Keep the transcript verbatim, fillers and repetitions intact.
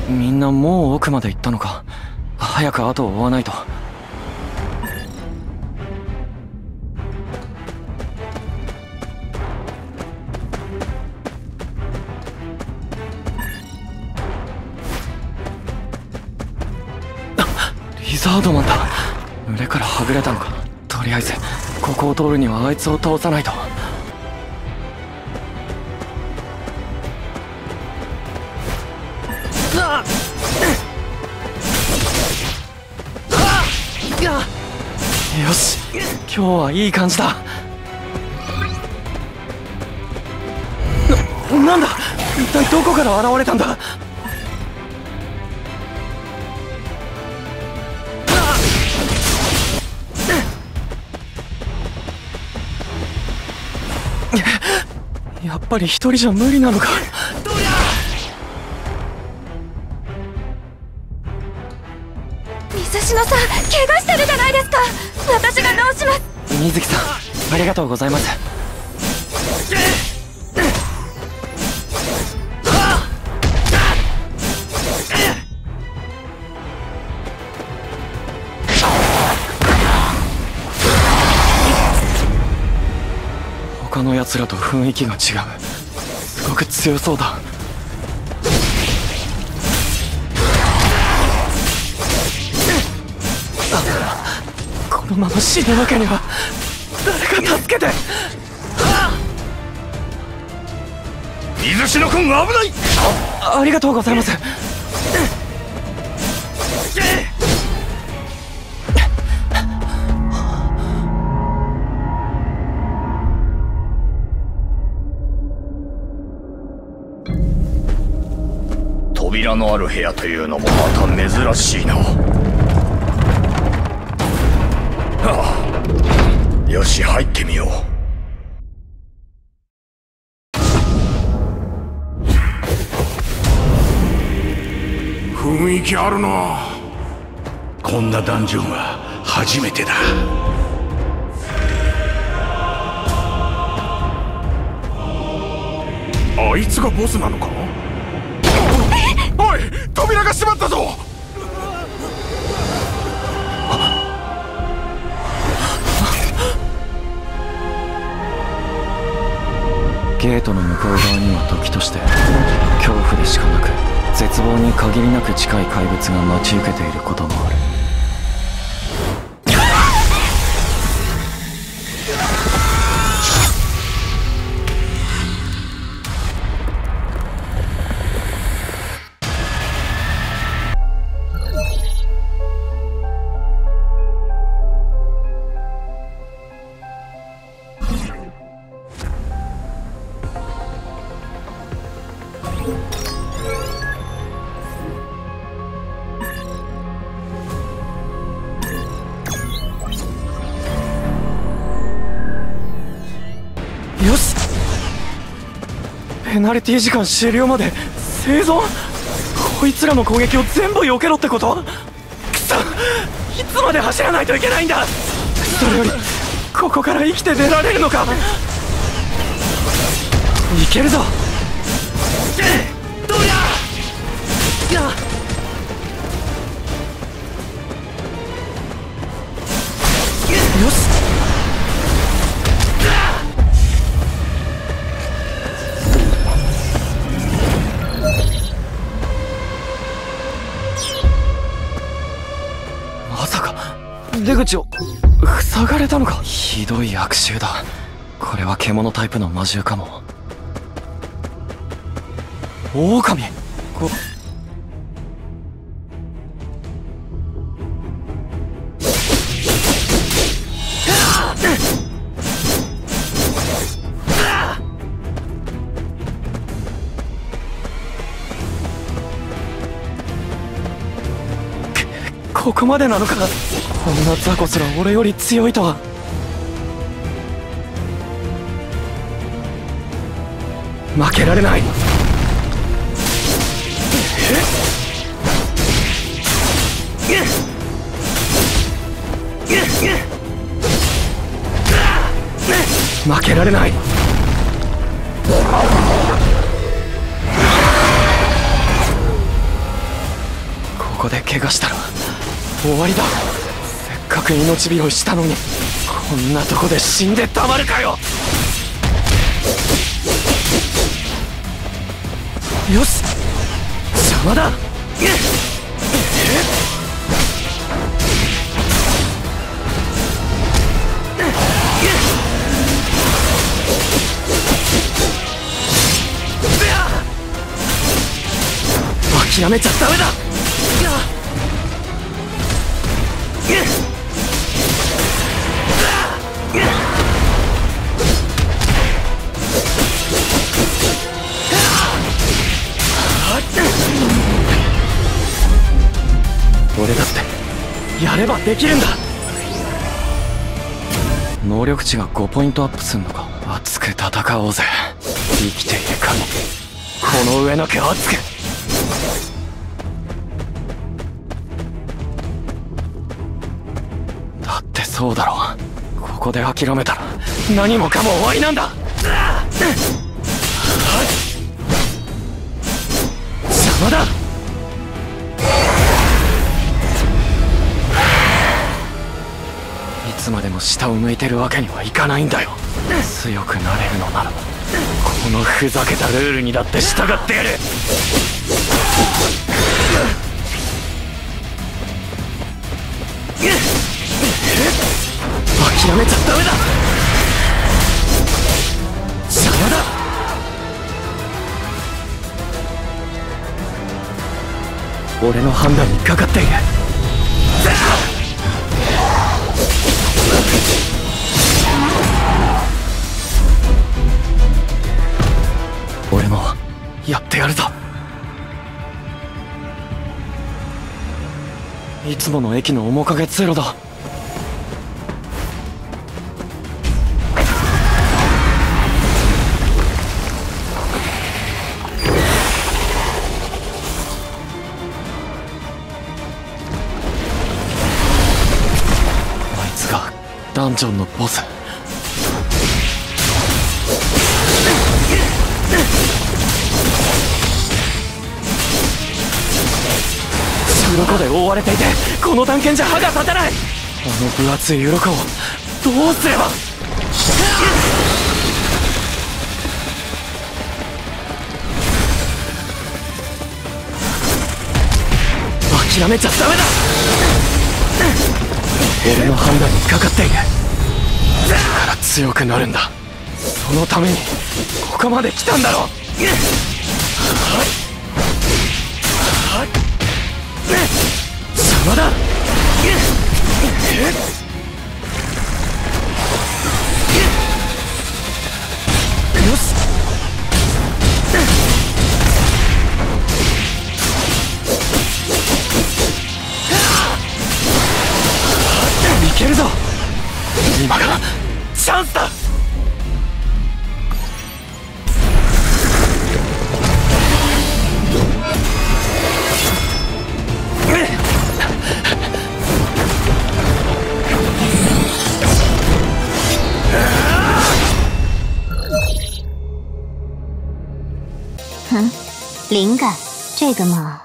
みんなもう奥まで行ったのか。早く後を追わないと。リザードマンだ。群れからはぐれたのか。とりあえずここを通るにはあいつを倒さないと。よし、今日はいい感じだ。な、なんだ、一体どこから現れたんだ。やっぱり一人じゃ無理なのか。 水篠さん、怪我してるじゃないですか。私が直します。 水木さん、ありがとうございます。他の奴らと雰囲気が違う。すごく強そうだ。このまま死ぬわけには。誰か助けて。 水篠君が危ない。 あ、ありがとうございます。 扉のある部屋というのもまた珍しいな。はあ、よし、入ってみよう。 雰囲気あるな。こんなダンジョンは初めてだ。あいつがボスなのか。おい、扉が閉まったぞ。 ゲートの向こう側には時として恐怖でしかなく、絶望に限りなく近い怪物が待ち受けていることもある。よし、ペナルティ時間終了まで生存。こいつらの攻撃を全部避けろってこと。くそ、いつまで走らないといけないんだ。それよりここから生きて出られるのか。いけるぞ。どうや。よし、まさか出口を塞がれたのか。ひどい悪臭だ。これは獣タイプの魔獣かも。狼。こここまでなのか。こんな雑魚すら俺より強いとは。負けられない。負けられない。 こで怪我したら終わりだ。せっかく命拾いしたのにこんなとこで死んでたまるかよ。よし、邪魔だ。諦めちゃダメだ。俺だってやればできるんだ。能力値がごポイントアップすんのか。熱く戦おうぜ。生きている限りこの上なく熱く。だってそうだろう。ここで諦めたら何もかも終わりなんだ。邪魔だ。いつまでも下を向いてるわけにはいかないんだよ。強くなれるのならこのふざけたルールにだって従ってやる。諦めちゃダメだ。邪魔だ。俺の判断にかかっている。俺もやってやるぞ。いつもの駅の面影通路だ。あいつがダンジョンのボス。鱗で覆われていてこの探検じゃ歯が立たない。あの分厚い鱗をどうすれば。諦めちゃダメだ。俺の判断にかかっている。だから強くなるんだ。そのためにここまで来たんだろ。邪魔だ。よし。いけるぞ。今がチャンスだ。 哼，灵感，这个嘛。